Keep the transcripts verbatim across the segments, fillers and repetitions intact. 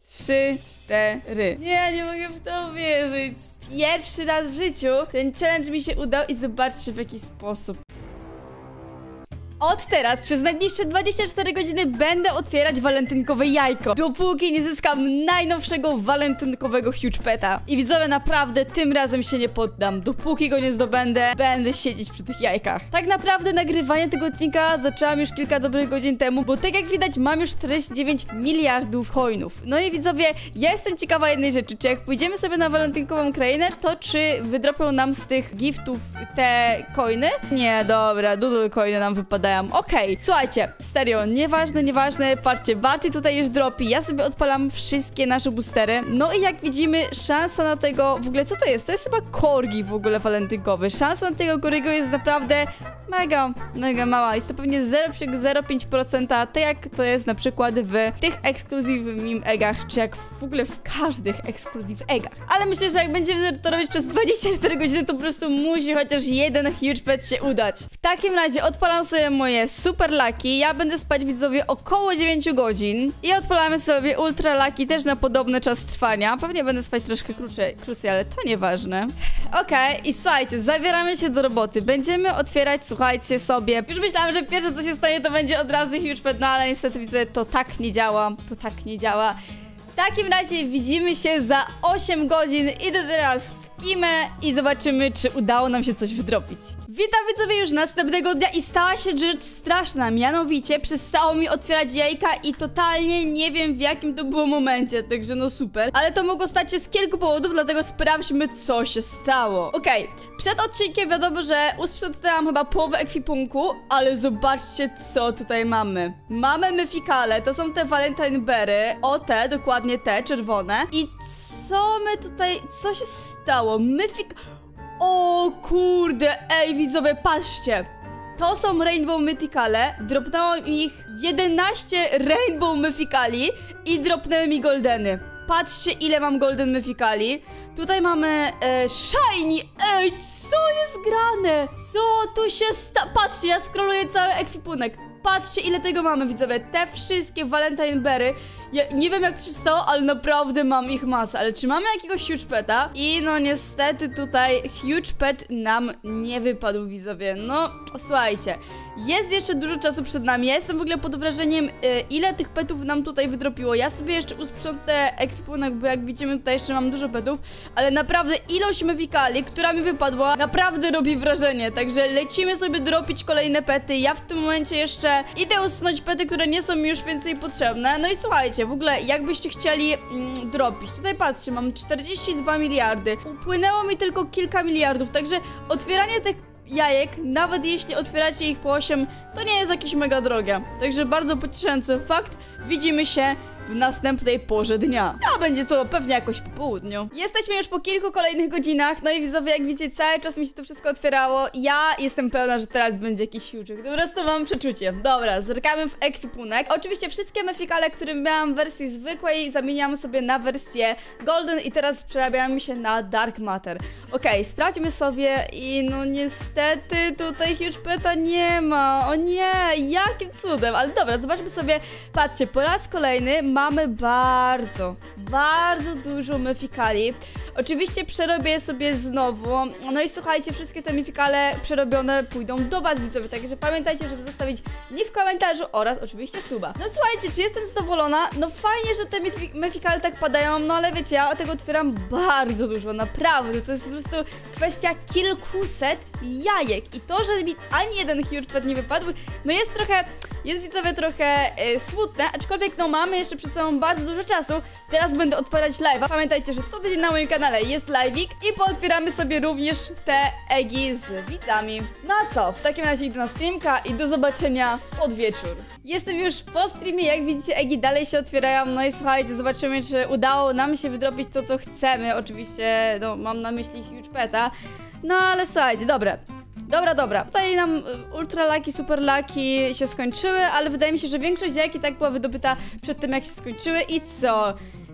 trzy, cztery. Nie, nie mogę w to uwierzyć. Pierwszy raz w życiu ten challenge mi się udał i zobaczcie w jaki sposób. Od teraz przez najbliższe dwadzieścia cztery godziny będę otwierać walentynkowe jajko, dopóki nie zyskam najnowszego walentynkowego huge peta. I widzowie, naprawdę tym razem się nie poddam. Dopóki go nie zdobędę, będę siedzieć przy tych jajkach. Tak naprawdę nagrywanie tego odcinka zaczęłam już kilka dobrych godzin temu, bo tak jak widać mam już czterdzieści dziewięć miliardów coinów. No i widzowie, ja jestem ciekawa jednej rzeczy, czy jak pójdziemy sobie na walentynkową krainę, to czy wydropią nam z tych giftów te coiny? Nie, dobra, doodle coiny nam wypadają. Okej, okay. Słuchajcie, serio, nieważne, nieważne, patrzcie, Barty tutaj już dropi, ja sobie odpalam wszystkie nasze boostery, no i jak widzimy, szansa na tego, w ogóle co to jest? To jest chyba korgi w ogóle walentynkowy, szansa na tego korgiego jest naprawdę mega, mega mała, jest to pewnie zero przecinek zero pięć procent, tak jak to jest na przykład w tych exclusive eggach, czy jak w ogóle w każdych exclusive eggach, ale myślę, że jak będziemy to robić przez dwadzieścia cztery godziny, to po prostu musi chociaż jeden huge pet się udać. W takim razie odpalam sobie moje super lucky, ja będę spać, widzowie, około dziewięć godzin i odpalamy sobie ultra lucky też na podobny czas trwania, pewnie będę spać troszkę krócej, krócej, ale to nieważne. Okej, okay. I słuchajcie, zabieramy się do roboty, będziemy otwierać, słuchajcie sobie, już myślałam, że pierwsze co się stanie to będzie od razu huge pet, no ale niestety widzę, to tak nie działa, to tak nie działa. W takim razie widzimy się za osiem godzin, idę teraz w kimę i zobaczymy, czy udało nam się coś wydropić. Witam, widzowie, już następnego dnia i stała się rzecz straszna, mianowicie przestało mi otwierać jajka i totalnie nie wiem w jakim to było momencie, także no super. Ale to mogło stać się z kilku powodów, dlatego sprawdźmy, co się stało. Okej, okay. Przed odcinkiem wiadomo, że usprzątnęłam chyba połowę ekwipunku, ale zobaczcie, co tutaj mamy. Mamy myfikale, to są te Valentine Berry, o te, dokładnie te, czerwone. I co my tutaj, co się stało? Myfik... O kurde, ej widzowie, patrzcie. To są Rainbow Mythicale, dropnęło ich jedenaście Rainbow Mythicali i dropnęły mi Goldeny. Patrzcie, ile mam Golden Mythicali. Tutaj mamy e, Shiny, ej, co jest grane? Co tu się sta... Patrzcie, ja scrolluję cały ekwipunek. Patrzcie, ile tego mamy, widzowie. Te wszystkie Valentine Berry. Ja nie wiem, jak to się stało, ale naprawdę mam ich masę. Ale czy mamy jakiegoś huge peta? I no niestety tutaj huge pet nam nie wypadł, widzowie. No, słuchajcie. Jest jeszcze dużo czasu przed nami. Ja jestem w ogóle pod wrażeniem, yy, ile tych petów nam tutaj wydropiło. Ja sobie jeszcze usprzątnę ekwipunek, bo jak widzimy, tutaj jeszcze mam dużo petów. Ale naprawdę ilość myfikali, która mi wypadła, naprawdę robi wrażenie. Także lecimy sobie dropić kolejne pety. Ja w tym momencie jeszcze idę usunąć pety, które nie są mi już więcej potrzebne. No i słuchajcie, w ogóle jakbyście chcieli mm, dropić. Tutaj patrzcie, mam czterdzieści dwa miliardy. Upłynęło mi tylko kilka miliardów, także otwieranie tych jajek, nawet jeśli otwieracie ich po osiem, to nie jest jakieś mega drogie. Także bardzo pocieszający fakt. Widzimy się w następnej porze dnia. A będzie to pewnie jakoś po południu. Jesteśmy już po kilku kolejnych godzinach. No i widzowie, jak widzicie, cały czas mi się to wszystko otwierało. Ja jestem pewna, że teraz będzie jakiś huge. Po prostu mam przeczucie. Dobra, zerkamy w ekwipunek. Oczywiście wszystkie myfikale, które miałam w wersji zwykłej, zamieniam sobie na wersję golden i teraz przerabiamy się na dark matter. Okej, okay, sprawdźmy sobie i no niestety tutaj huge peta nie ma. O nie, jakim cudem. Ale dobra, zobaczmy sobie. Patrzcie, po raz kolejny mamy bardzo, bardzo dużo myfikali. Oczywiście przerobię je sobie znowu. No i słuchajcie, wszystkie te myfikale przerobione pójdą do was, widzowie. Także pamiętajcie, żeby zostawić nick w komentarzu oraz oczywiście suba. No słuchajcie, czy jestem zadowolona? No fajnie, że te myfikale tak padają, no ale wiecie, ja tego otwieram bardzo dużo, naprawdę. To jest po prostu kwestia kilkuset jajek. I to, że mi ani jeden huge pet nie wypadł, no jest trochę, jest widzowie trochę yy, smutne, aczkolwiek no mamy jeszcze przed sobą bardzo dużo czasu. Teraz będę odpalać live'a. Pamiętajcie, że co tydzień na moim kanale jest live'ik i pootwieramy sobie również te eggi z widzami. No a co? W takim razie idę na streamka i do zobaczenia pod wieczór. Jestem już po streamie, jak widzicie, eggi dalej się otwierają. No i słuchajcie, zobaczymy, czy udało nam się wydropić to, co chcemy. Oczywiście, no mam na myśli huge peta. No ale słuchajcie, dobra. Dobra, dobra. Tutaj nam ultra lucky, super lucky się skończyły, ale wydaje mi się, że większość jajek i tak była wydobyta przed tym, jak się skończyły. I co?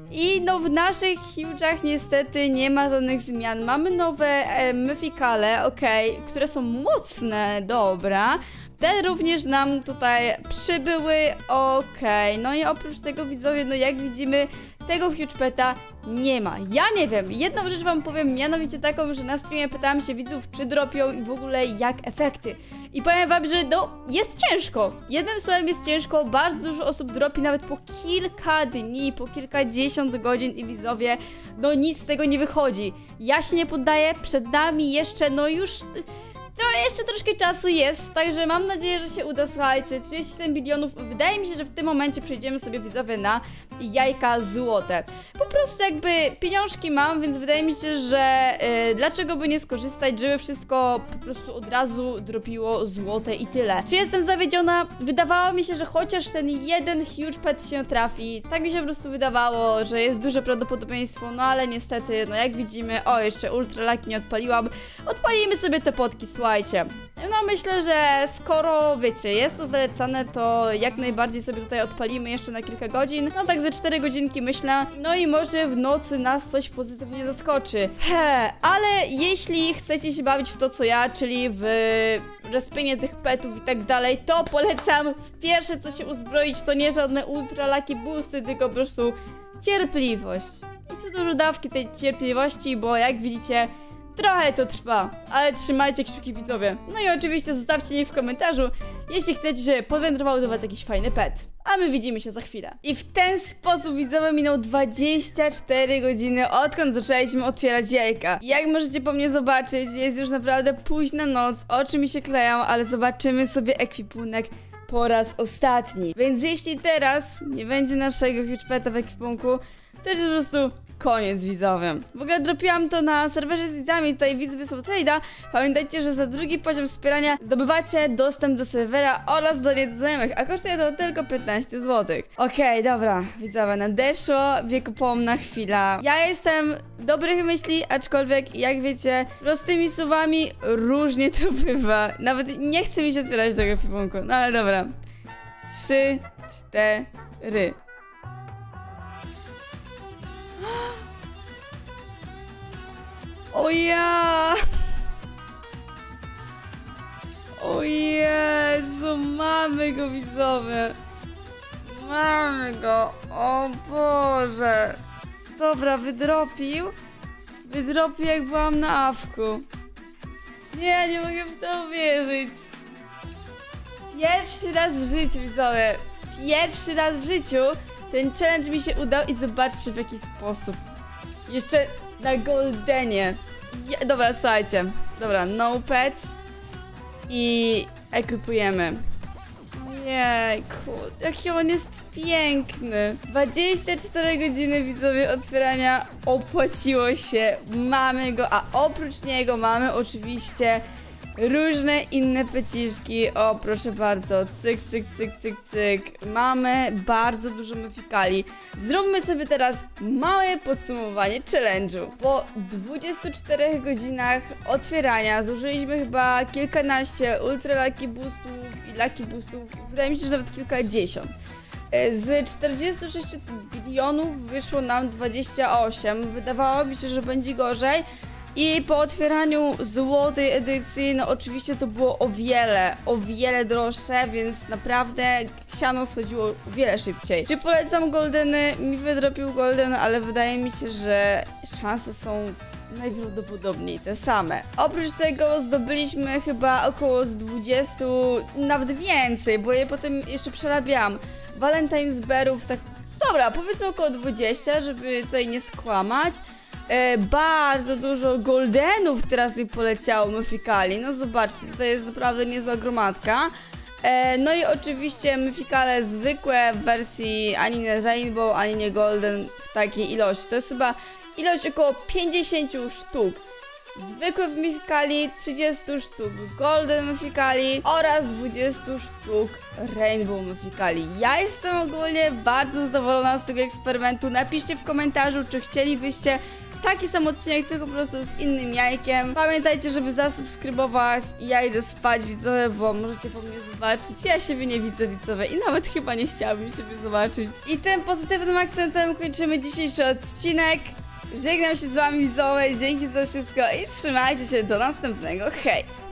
I no w naszych huge'ach niestety nie ma żadnych zmian. Mamy nowe e, myfikale, okej, okay, które są mocne, dobra. Te również nam tutaj przybyły, okej. Okay. No i oprócz tego, widzowie, no jak widzimy, tego huge peta nie ma. Ja nie wiem, jedną rzecz wam powiem, mianowicie taką, że na streamie pytałam się widzów, czy dropią i w ogóle jak efekty. I powiem wam, że no, jest ciężko. Jednym słowem jest ciężko, bardzo dużo osób dropi nawet po kilka dni, po kilkadziesiąt godzin i widzowie, no nic z tego nie wychodzi. Ja się nie poddaję, przed nami jeszcze, no już... No jeszcze troszkę czasu jest, także mam nadzieję, że się uda, słuchajcie, trzydzieści siedem bilionów, wydaje mi się, że w tym momencie przejdziemy sobie widzowie na jajka złote. Po prostu jakby pieniążki mam, więc wydaje mi się, że yy, dlaczego by nie skorzystać, żeby wszystko po prostu od razu dropiło złote i tyle. Czy jestem zawiedziona? Wydawało mi się, że chociaż ten jeden huge pet się trafi, tak mi się po prostu wydawało, że jest duże prawdopodobieństwo, no ale niestety, no jak widzimy, o jeszcze ultra lucky nie odpaliłam, odpalimy sobie te potki, słuchajcie. No myślę, że skoro, wiecie, jest to zalecane, to jak najbardziej sobie tutaj odpalimy jeszcze na kilka godzin. No tak ze cztery godzinki myślę. No i może w nocy nas coś pozytywnie zaskoczy. He, ale jeśli chcecie się bawić w to co ja, czyli w respienie tych petów i tak dalej, to polecam w pierwsze co się uzbroić, to nie żadne ultra lucky boosty, tylko po prostu cierpliwość. I tu dużo dawki tej cierpliwości, bo jak widzicie, trochę to trwa, ale trzymajcie kciuki widzowie. No i oczywiście zostawcie je w komentarzu, jeśli chcecie, żeby powędrował do was jakiś fajny pet. A my widzimy się za chwilę. I w ten sposób widzowie minął dwadzieścia cztery godziny, odkąd zaczęliśmy otwierać jajka. Jak możecie po mnie zobaczyć, jest już naprawdę późna noc, oczy mi się kleją, ale zobaczymy sobie ekwipunek po raz ostatni. Więc jeśli teraz nie będzie naszego huge peta w ekwipunku, to jest po prostu koniec widzowie. W ogóle dropiłam to na serwerze z widzami, tutaj widz wysłał trade'a. Pamiętajcie, że za drugi poziom wspierania zdobywacie dostęp do serwera oraz do nieznajomych, a kosztuje to tylko piętnaście złotych. Okej, okay, dobra, widzowie, nadeszło wiekopomna chwila. Ja jestem dobrych myśli, aczkolwiek jak wiecie, prostymi słowami różnie to bywa. Nawet nie chce mi się otwierać tego ekwipunku, no ale dobra. Trzy, cztery. O ja! O Jezu, mamy go widzowie. Mamy go, o Boże. Dobra, wydropił. Wydropił jak byłam na awku. Nie, nie mogę w to uwierzyć. Pierwszy raz w życiu widzowie. Pierwszy raz w życiu ten challenge mi się udał i zobaczcie w jaki sposób. Jeszcze na Goldenie. Je dobra, słuchajcie. Dobra, no pets. I ekipujemy. Ojejku, jaki on jest piękny. dwadzieścia cztery godziny widzowie otwierania opłaciło się. Mamy go, a oprócz niego mamy oczywiście różne inne peciszki. O, proszę bardzo, cyk, cyk, cyk, cyk, cyk. Mamy bardzo dużo myfikali. Zróbmy sobie teraz małe podsumowanie challenge'u. Po dwudziestu czterech godzinach otwierania zużyliśmy chyba kilkanaście ultra lucky boostów i lucky boostów. Wydaje mi się, że nawet kilkadziesiąt. Z czterdziestu sześciu bilionów wyszło nam dwadzieścia osiem. Wydawało mi się, że będzie gorzej. I po otwieraniu złotej edycji, no oczywiście to było o wiele, o wiele droższe, więc naprawdę siano schodziło o wiele szybciej. Czy polecam Goldeny? Mi wydropił Golden, ale wydaje mi się, że szanse są najprawdopodobniej te same. Oprócz tego zdobyliśmy chyba około z dwudziestu, nawet więcej, bo je potem jeszcze przerabiałam. Valentine's Bearów, tak, dobra, powiedzmy około dwudziestu, żeby tutaj nie skłamać. E, bardzo dużo goldenów teraz mi poleciało, myfikali. No zobaczcie, tutaj jest naprawdę niezła gromadka. E, no i oczywiście myfikale zwykłe w wersji ani nie Rainbow, ani nie Golden w takiej ilości. To jest chyba ilość około pięćdziesięciu sztuk. Zwykłe myfikali trzydzieści sztuk, Golden myfikali oraz dwadzieścia sztuk Rainbow myfikali. Ja jestem ogólnie bardzo zadowolona z tego eksperymentu. Napiszcie w komentarzu, czy chcielibyście taki sam odcinek, tylko po prostu z innym jajkiem. Pamiętajcie, żeby zasubskrybować. Ja idę spać, widzowie, bo możecie po mnie zobaczyć. Ja siebie nie widzę, widzowie, i nawet chyba nie chciałabym siebie zobaczyć. I tym pozytywnym akcentem kończymy dzisiejszy odcinek. Żegnam się z wami, widzowie, dzięki za wszystko i trzymajcie się do następnego. Hej!